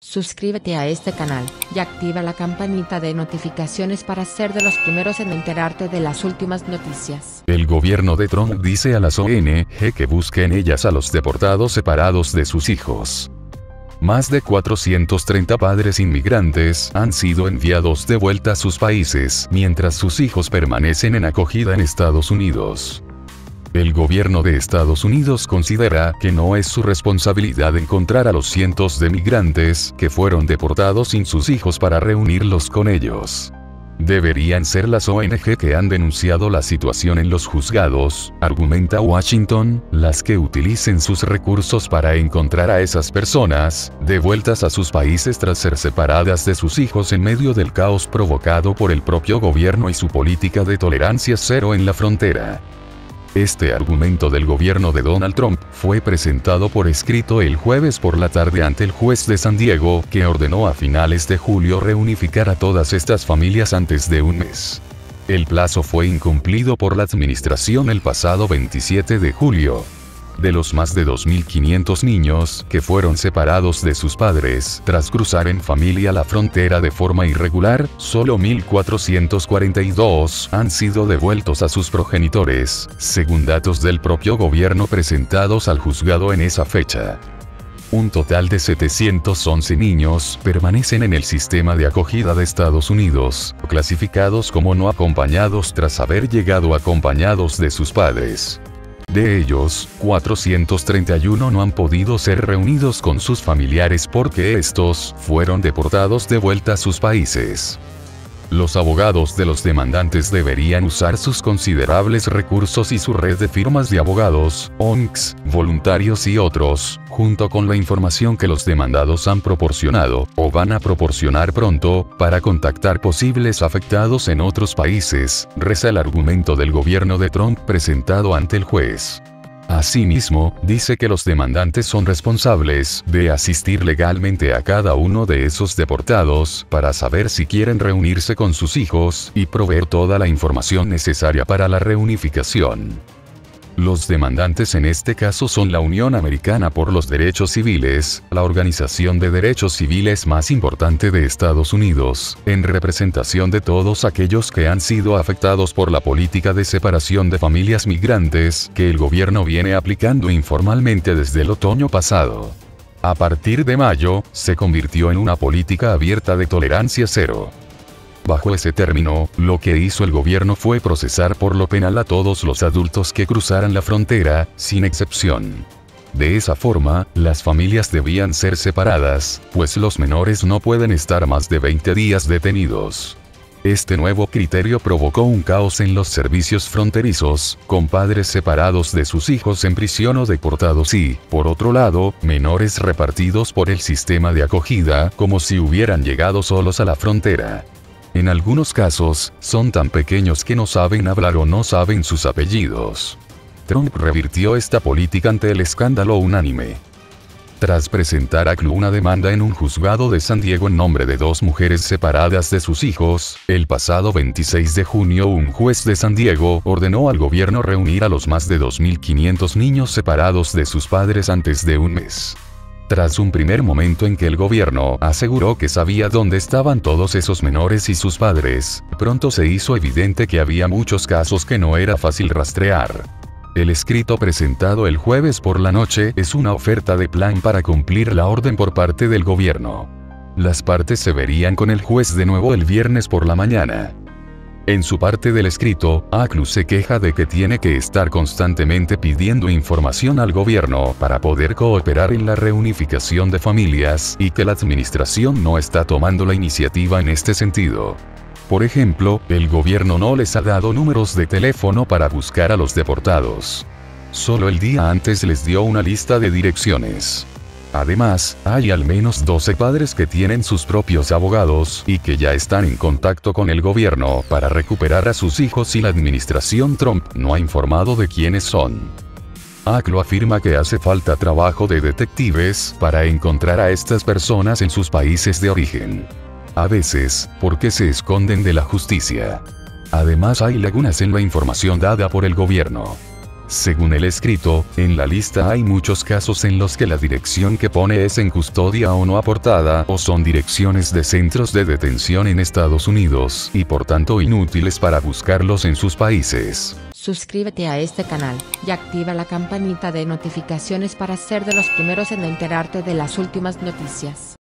Suscríbete a este canal, y activa la campanita de notificaciones para ser de los primeros en enterarte de las últimas noticias. El gobierno de Trump dice a las ONG que busquen ellas a los deportados separados de sus hijos. Más de 430 padres inmigrantes han sido enviados de vuelta a sus países, mientras sus hijos permanecen en acogida en Estados Unidos. El gobierno de Estados Unidos considera que no es su responsabilidad encontrar a los cientos de migrantes que fueron deportados sin sus hijos para reunirlos con ellos. Deberían ser las ONG que han denunciado la situación en los juzgados, argumenta Washington, las que utilicen sus recursos para encontrar a esas personas, devueltas a sus países tras ser separadas de sus hijos en medio del caos provocado por el propio gobierno y su política de tolerancia cero en la frontera. Este argumento del gobierno de Donald Trump fue presentado por escrito el jueves por la tarde ante el juez de San Diego, que ordenó a finales de julio reunificar a todas estas familias antes de un mes. El plazo fue incumplido por la administración el pasado 27 de julio. De los más de 2.500 niños que fueron separados de sus padres tras cruzar en familia la frontera de forma irregular, solo 1.442 han sido devueltos a sus progenitores, según datos del propio gobierno presentados al juzgado en esa fecha. Un total de 711 niños permanecen en el sistema de acogida de Estados Unidos, clasificados como no acompañados tras haber llegado acompañados de sus padres. De ellos, 431 no han podido ser reunidos con sus familiares porque estos fueron deportados de vuelta a sus países. Los abogados de los demandantes deberían usar sus considerables recursos y su red de firmas de abogados, ONGs, voluntarios y otros, junto con la información que los demandados han proporcionado, o van a proporcionar pronto, para contactar posibles afectados en otros países, reza el argumento del gobierno de Trump presentado ante el juez. Asimismo, dice que los demandantes son responsables de asistir legalmente a cada uno de esos deportados para saber si quieren reunirse con sus hijos y proveer toda la información necesaria para la reunificación. Los demandantes en este caso son la Unión Americana por los Derechos Civiles, la organización de derechos civiles más importante de Estados Unidos, en representación de todos aquellos que han sido afectados por la política de separación de familias migrantes que el gobierno viene aplicando informalmente desde el otoño pasado. A partir de mayo, se convirtió en una política abierta de tolerancia cero. Bajo ese término, lo que hizo el gobierno fue procesar por lo penal a todos los adultos que cruzaran la frontera, sin excepción. De esa forma, las familias debían ser separadas, pues los menores no pueden estar más de 20 días detenidos. Este nuevo criterio provocó un caos en los servicios fronterizos, con padres separados de sus hijos en prisión o deportados y, por otro lado, menores repartidos por el sistema de acogida, como si hubieran llegado solos a la frontera. En algunos casos, son tan pequeños que no saben hablar o no saben sus apellidos. Trump revirtió esta política ante el escándalo unánime. Tras presentar a ACLU una demanda en un juzgado de San Diego en nombre de dos mujeres separadas de sus hijos, el pasado 26 de junio un juez de San Diego ordenó al gobierno reunir a los más de 2.500 niños separados de sus padres antes de un mes. Tras un primer momento en que el gobierno aseguró que sabía dónde estaban todos esos menores y sus padres, pronto se hizo evidente que había muchos casos que no era fácil rastrear. El escrito presentado el jueves por la noche es una oferta de plan para cumplir la orden por parte del gobierno. Las partes se verían con el juez de nuevo el viernes por la mañana. En su parte del escrito, ACLU se queja de que tiene que estar constantemente pidiendo información al gobierno para poder cooperar en la reunificación de familias y que la administración no está tomando la iniciativa en este sentido. Por ejemplo, el gobierno no les ha dado números de teléfono para buscar a los deportados. Solo el día antes les dio una lista de direcciones. Además, hay al menos 12 padres que tienen sus propios abogados y que ya están en contacto con el gobierno para recuperar a sus hijos y la administración Trump no ha informado de quiénes son. ACLU afirma que hace falta trabajo de detectives para encontrar a estas personas en sus países de origen. A veces, porque se esconden de la justicia. Además hay lagunas en la información dada por el gobierno. Según el escrito, en la lista hay muchos casos en los que la dirección que pone es en custodia o no aportada, o son direcciones de centros de detención en Estados Unidos, y por tanto inútiles para buscarlos en sus países. Suscríbete a este canal, y activa la campanita de notificaciones para ser de los primeros en enterarte de las últimas noticias.